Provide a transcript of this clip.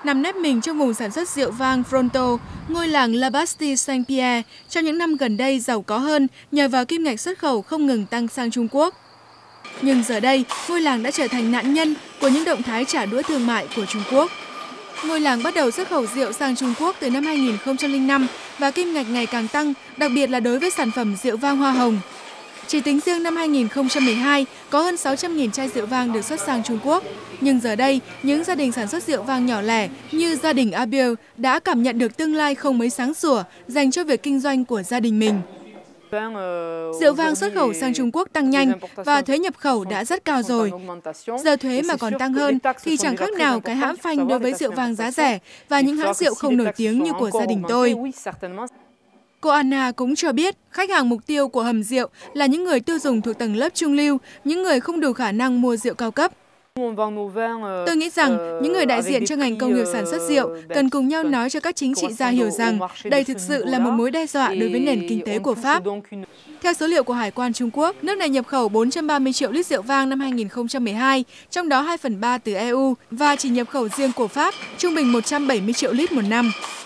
nằm nép mình trong vùng sản xuất rượu vang Fronto, ngôi làng La Bastille-Saint-Pierre trong những năm gần đây giàu có hơn nhờ vào kim ngạch xuất khẩu không ngừng tăng sang Trung Quốc. Nhưng giờ đây, ngôi làng đã trở thành nạn nhân của những động thái trả đũa thương mại của Trung Quốc. Ngôi làng bắt đầu xuất khẩu rượu sang Trung Quốc từ năm 2005 và kim ngạch ngày càng tăng, đặc biệt là đối với sản phẩm rượu vang hoa hồng. Chỉ tính riêng năm 2012, có hơn 600.000 chai rượu vang được xuất sang Trung Quốc. Nhưng giờ đây, những gia đình sản xuất rượu vang nhỏ lẻ như gia đình Abiel đã cảm nhận được tương lai không mấy sáng sủa dành cho việc kinh doanh của gia đình mình. Rượu vang xuất khẩu sang Trung Quốc tăng nhanh và thuế nhập khẩu đã rất cao rồi. Giờ thuế mà còn tăng hơn thì chẳng khác nào cái hãm phanh đối với rượu vang giá rẻ và những hãng rượu không nổi tiếng như của gia đình tôi. Cô Anna cũng cho biết khách hàng mục tiêu của hầm rượu là những người tiêu dùng thuộc tầng lớp trung lưu, những người không đủ khả năng mua rượu cao cấp. Tôi nghĩ rằng những người đại diện cho ngành công nghiệp sản xuất rượu cần cùng nhau nói cho các chính trị gia hiểu rằng đây thực sự là một mối đe dọa đối với nền kinh tế của Pháp. Theo số liệu của Hải quan Trung Quốc, nước này nhập khẩu 430 triệu lít rượu vang năm 2012, trong đó 2/3 từ EU, và chỉ nhập khẩu riêng của Pháp trung bình 170 triệu lít một năm.